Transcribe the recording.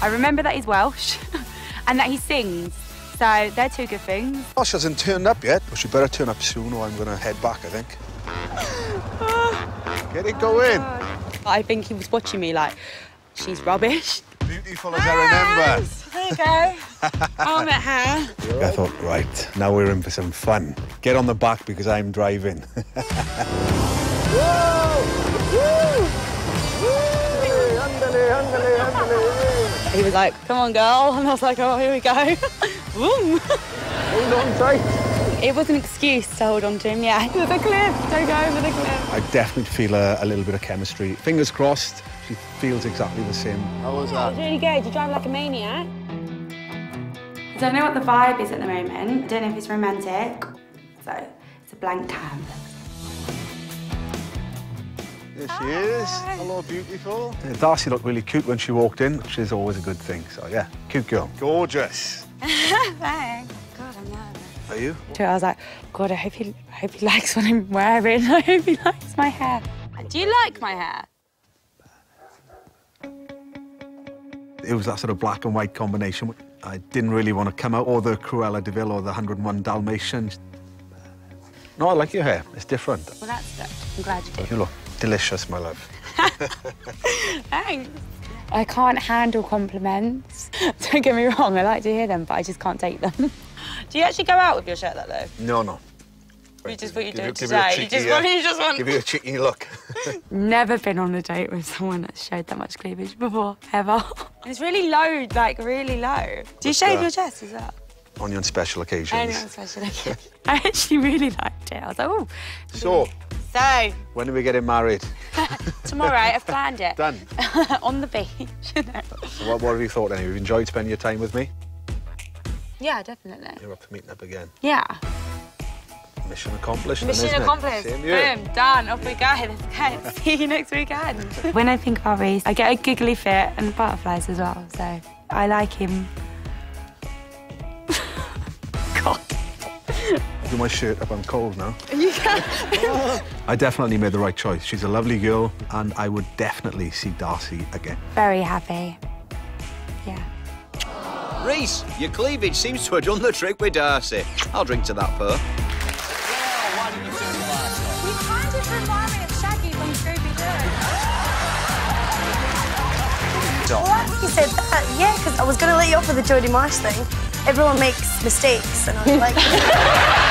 I remember that he's Welsh and that he sings. So they're two good things. Oh, she hasn't turned up yet. Well, she better turn up soon or I'm going to head back, I think. Get it going. I think he was watching me like, she's rubbish. Beautiful as I remember. There you go. Helmet hair. I thought, right, now we're in for some fun. Get on the back because I'm driving. He was like, come on, girl. And I was like, oh, here we go. Boom. Hold on tight. It was an excuse to hold on to him, yeah. To the cliff, don't go over the cliff. I definitely feel a little bit of chemistry. Fingers crossed, she feels exactly the same. How was that? It was really good. You drive like a maniac. I don't know what the vibe is at the moment. I don't know if it's romantic. So, it's a blank canvas. There she is. Hello, beautiful. Darcy looked really cute when she walked in, which is always a good thing. So, yeah, cute girl. Gorgeous. Thanks. God, I'm nervous. Are you? I was like, God, I hope he likes what I'm wearing. I hope he likes my hair. Do you like my hair? It was that sort of black and white combination. I didn't really want to come out, or the Cruella de Vil or the 101 Dalmatians. No, I like your hair. It's different. Well, that's good. I'm glad you did. You look delicious, my love. Thanks. I can't handle compliments. Don't get me wrong, I like to hear them, but I just can't take them. Do you actually go out with your shirt that low? No, no. You just thought you'd do it today. You just want... Give you a cheeky look. Never been on a date with someone that showed that much cleavage before, ever. It's really low, like really low. Do you shave your chest as well? Only on special occasions. Only on special occasions. I actually really liked it. I was like, oh. So, when are we getting married? Tomorrow, I've planned it. Done. On the beach, you know. So what have you thought then? Have you enjoyed spending your time with me? Yeah, yeahdefinitely. You're up for meeting up again? Yeah. Mission accomplished. Mission then, accomplished. Same year. Boom, done. Off we go. Let's go. See you next weekend. When I think about Reece, I get a giggly fit and butterflies as well. So I like him. God. Do my shirt up. I'm cold now. You can. I definitely made the right choice. She's a lovely girl, and I would definitely see Darcy again. Very happy. Yeah. Reece, your cleavage seems to have done the trick with Darcy. I'll drink to that, Per. You kind of remind me of Shaggy from Scooby-Doo. Well, I think you said that, yeah, because I was going to let you off with the Jodie Marsh thing. Everyone makes mistakes, and I was like...